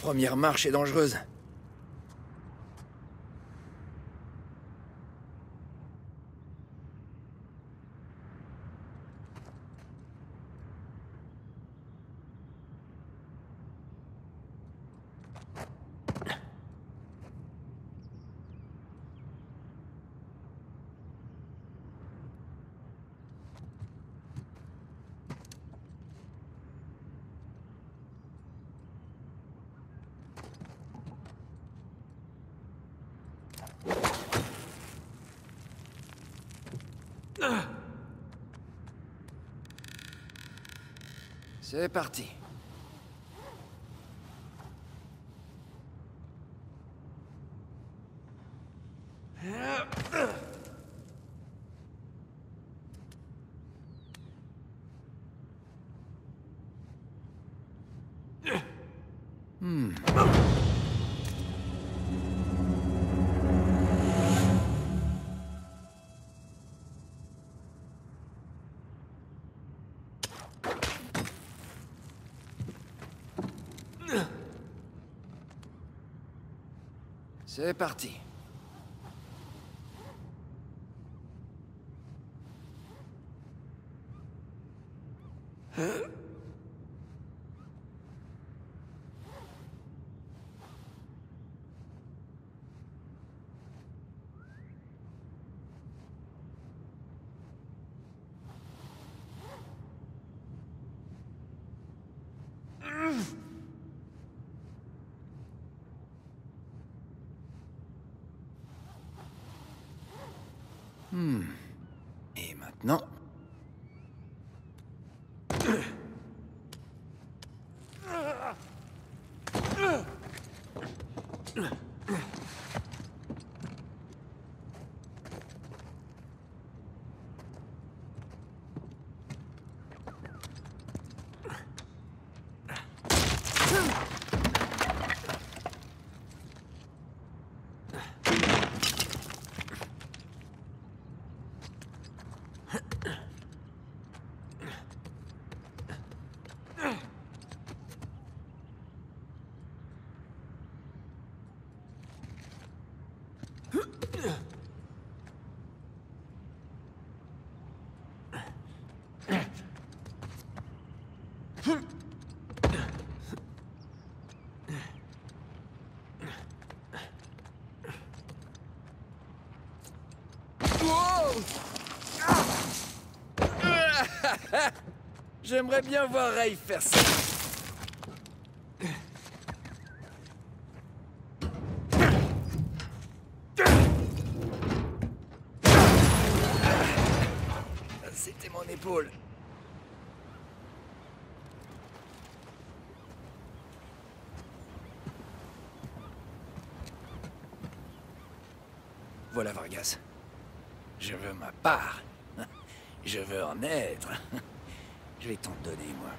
première marche est dangereuse. C'est parti. C'est parti. Et maintenant... J'aimerais bien voir Ray faire ça. C'était mon épaule. Voilà Vargas. Je veux ma part. Je veux en être. Je vais t'en donner, moi.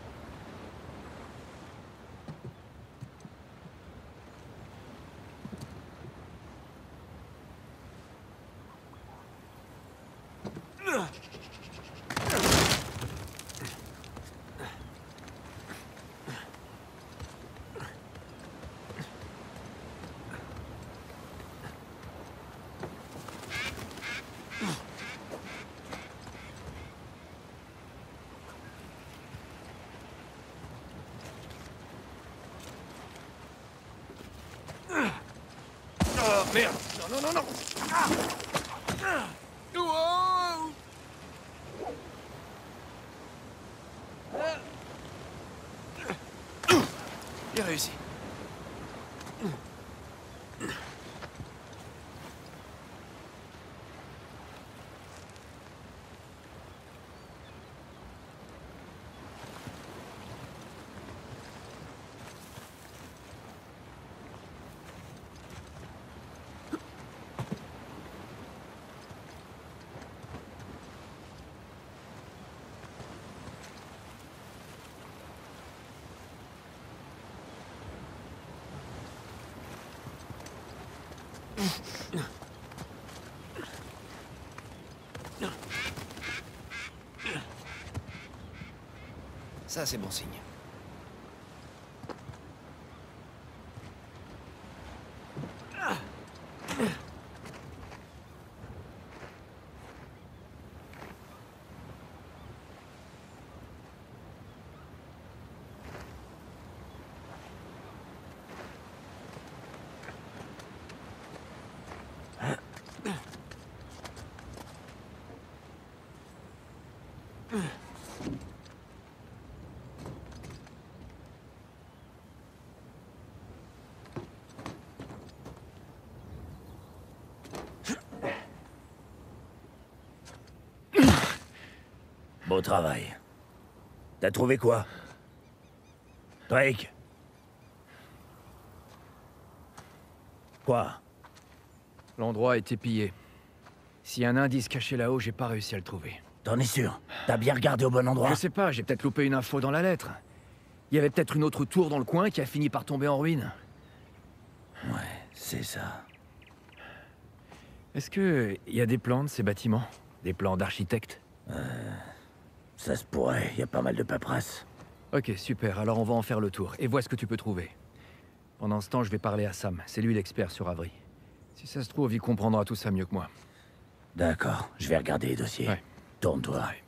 Oh, merde! Non, non, non, non! Ah! Wow! J'ai réussi. Ça, c'est bon signe. Beau travail. T'as trouvé quoi? Drake? Quoi? L'endroit a été pillé. S'il y a un indice caché là-haut, j'ai pas réussi à le trouver. T'en es sûr? T'as bien regardé au bon endroit? Je sais pas, j'ai peut-être loupé une info dans la lettre. Il y avait peut-être une autre tour dans le coin qui a fini par tomber en ruine. Ouais, c'est ça. Est-ce que y a des plans de ces bâtiments? Des plans d'architecte? Ça se pourrait, y a pas mal de paperasse. Ok, super, alors on va en faire le tour, et vois ce que tu peux trouver. Pendant ce temps, je vais parler à Sam, c'est lui l'expert sur Avery. Si ça se trouve, il comprendra tout ça mieux que moi. D'accord, je vais regarder les dossiers. Ouais. Tourne-toi. Ouais.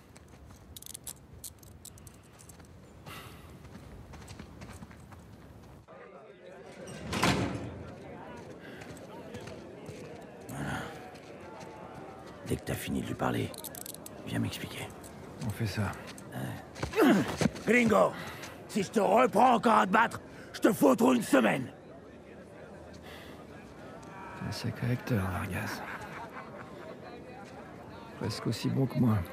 Dès que t'as fini de lui parler, viens m'expliquer. On fait ça. Gringo! Si je te reprends encore à te battre, je te fous autour une semaine! C'est un sacré acteur, Vargas. Presque aussi bon que moi.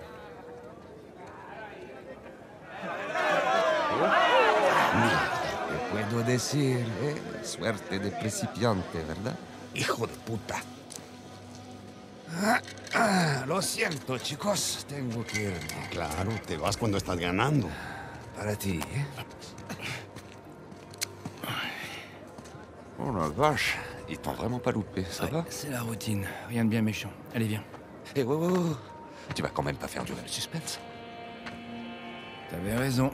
Te puedo decir, suerte de principiante, ¿verdad? Hijo de puta. Lo siento, chicos. Tengo que irme. Claro, te vas cuando estás ganando. Para ti, ¿eh? Oh la vache, ils t'ont vraiment pas loupé, ça va? C'est la routine, rien de bien méchant. Allez, viens. Eh, ouais. Tu vas quand même pas faire durer le suspense. T'avais raison.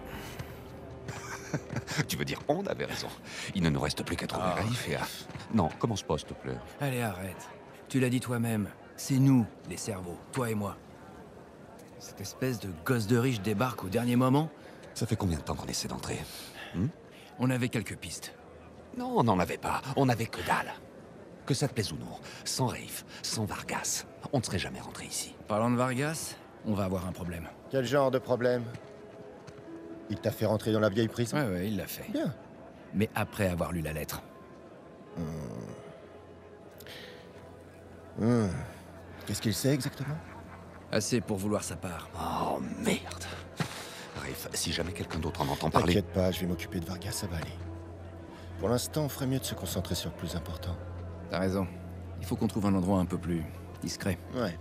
Tu veux dire, on avait raison. Il ne nous reste plus qu'à trouver Raif et à... Non, commence pas, s'il te plaît. Allez, arrête. Tu l'as dit toi-même. C'est nous, les cerveaux, toi et moi. Cette espèce de gosse de riche débarque au dernier moment. Ça fait combien de temps qu'on essaie d'entrer? On avait quelques pistes. Non, on n'en avait pas. On avait que dalle. Que ça te plaise ou non, sans Raif, sans Vargas, on ne serait jamais rentré ici. Parlant de Vargas, on va avoir un problème. Quel genre de problème? Il t'a fait rentrer dans la vieille prison? Ouais, il l'a fait. Bien. Mais après avoir lu la lettre. Qu'est-ce qu'il sait exactement? Assez pour vouloir sa part. Oh merde. Raif, si jamais quelqu'un d'autre en entend parler... T'inquiète pas, je vais m'occuper de Vargas, ça va aller. Pour l'instant, on ferait mieux de se concentrer sur le plus important. T'as raison. Il faut qu'on trouve un endroit un peu plus discret. Ouais.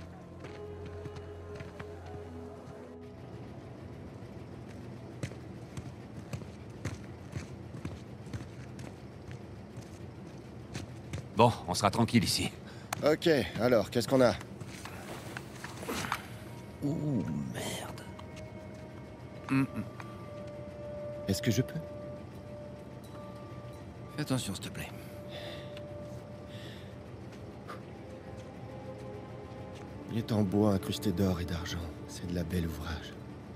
Bon, on sera tranquille ici. Ok, alors, qu'est-ce qu'on a? Ouh, merde. Est-ce que je peux? Fais attention, s'il te plaît. Il est en bois incrusté d'or et d'argent. C'est de la belle ouvrage.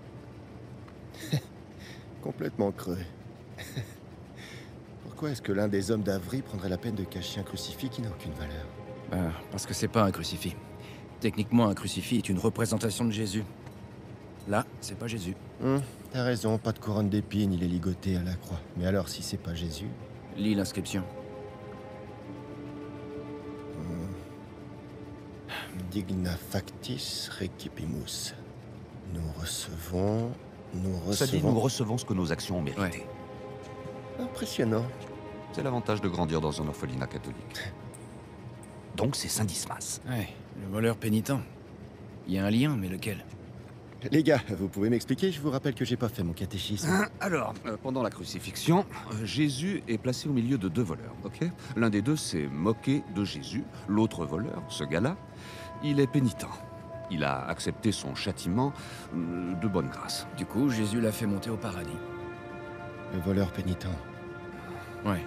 Complètement creux. Pourquoi est-ce que l'un des hommes d'Avry prendrait la peine de cacher un crucifix qui n'a aucune valeur? Parce que c'est pas un crucifix. Techniquement, un crucifix est une représentation de Jésus. Là, c'est pas Jésus. T'as raison, pas de couronne d'épines, il est ligoté à la croix. Mais alors, si c'est pas Jésus... Lis l'inscription. Digna factis recipimus. Nous recevons... Ça dit, nous recevons ce que nos actions ont mérité. Impressionnant. C'est l'avantage de grandir dans un orphelinat catholique. Donc c'est Saint Dismas. Ouais, le voleur pénitent. Il y a un lien, mais lequel? Les gars, vous pouvez m'expliquer? Je vous rappelle que j'ai pas fait mon catéchisme. Alors, pendant la crucifixion, Jésus est placé au milieu de deux voleurs, ok? L'un des deux s'est moqué de Jésus. L'autre voleur, ce gars-là, il est pénitent. Il a accepté son châtiment de bonne grâce. Du coup, Jésus l'a fait monter au paradis. Le voleur pénitent. Ouais.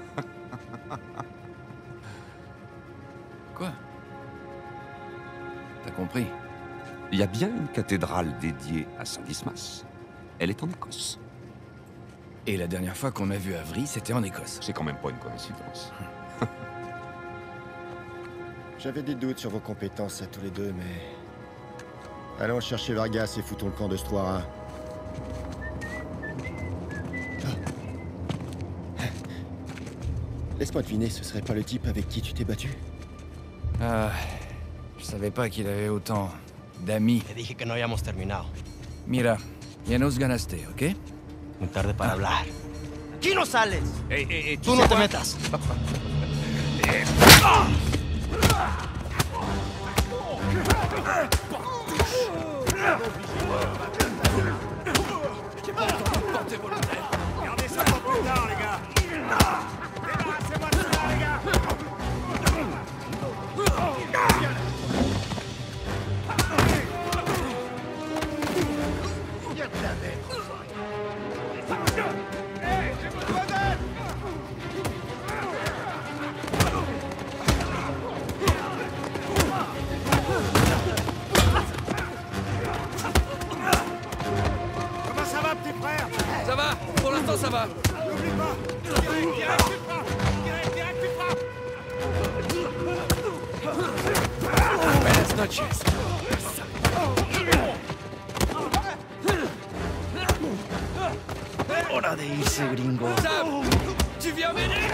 Quoi? T'as compris? Il y a bien une cathédrale dédiée à Saint Dismas. Elle est en Écosse. Et la dernière fois qu'on a vu Avery, c'était en Écosse. C'est quand même pas une coïncidence. J'avais des doutes sur vos compétences à tous les deux, mais... Allons chercher Vargas et foutons le camp de Stoira. Laisse-moi deviner, ce serait pas le type avec qui tu t'es battu? Ah, je savais pas qu'il avait autant d'amis. Te dije que no habíamos terminado. Mira, ya nos ganaste, ¿ok? Muy tarde para hablar. ¡Aquí no sales! ¿Tú ¡Tú no te metas! Gardez ça pour plus tard, les gars. Débarrassez-moi de ça, les gars. Comment ça va, petit frère? Ça va, pour l'instant ça va. N'oublie pas. Direct, tu frappes. Direct, tu frappes. Buenas noches. ¡Hora de irse, gringo! Sam, tu viens m'aider?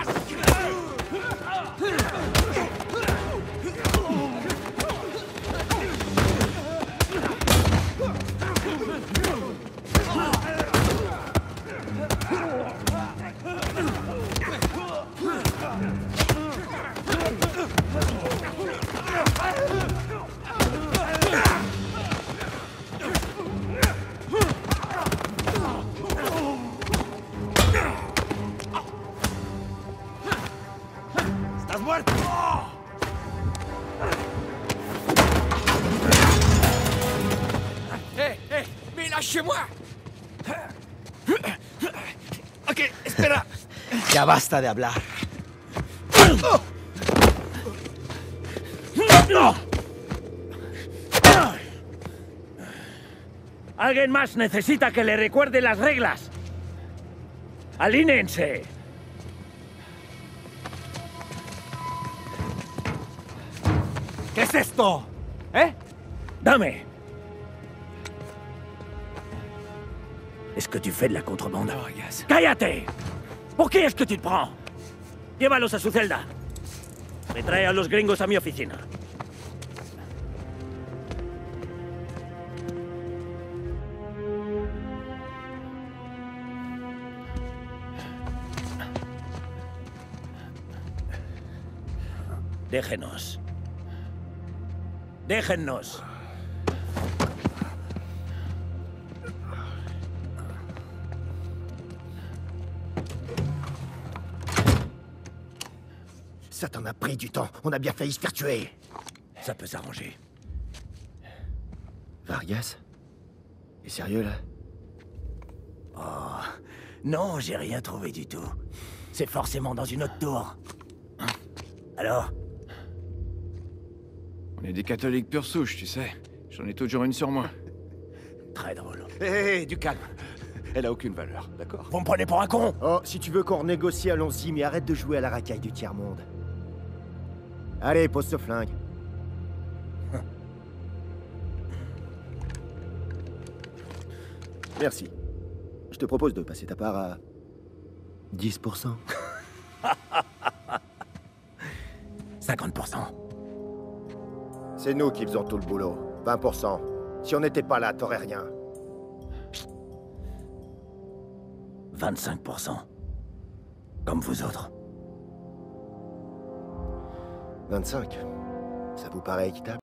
¿Estás muerto? Mais lâchez-moi! Ok, espera. Ya basta de hablar. Alguien más necesita que le recuerde las reglas. ¡Alínense! ¿Qué es esto? ¿Eh? Dame. Est-ce que tu fais de la contrebande? Vargas. ¡Cállate! ¿Por qué es que tu te prends? Llévalos a su celda. Me trae a los gringos a mi oficina. Déjenos. Déjennos. Ça t'en a pris du temps. On a bien failli se faire tuer. Ça peut s'arranger. Vargas? T'es sérieux, là? Non, j'ai rien trouvé du tout. C'est forcément dans une autre tour. Alors? On est des catholiques pure souche, tu sais. J'en ai toujours une sur moi. Très drôle. Hé, du calme. Elle a aucune valeur, d'accord? Vous me prenez pour un con? Oh, si tu veux qu'on renégocie, allons-y, mais arrête de jouer à la racaille du tiers-monde. Allez, pose ce flingue. Merci. Je te propose de passer ta part à 10%. 50%. C'est nous qui faisons tout le boulot. 20%. Si on n'était pas là, t'aurais rien. 25%. Comme vous autres. 25. Ça vous paraît équitable?